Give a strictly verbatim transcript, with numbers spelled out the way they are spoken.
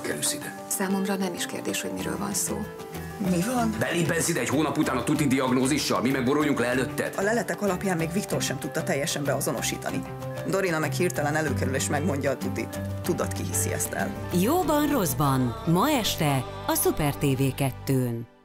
kerülsz ide? Számomra nem is kérdés, hogy miről van szó. Mi van? Belépelsz ide egy hónap után a tuti diagnózissal, mi meg boruljunk le előtted? A leletek alapján még Viktor sem tudta teljesen beazonosítani. Dorina meg hirtelen előkerül és megmondja a tutit. Tudat ki hiszi ezt el. Jóban, rosszban. Ma este a Szuper té vé kettőn.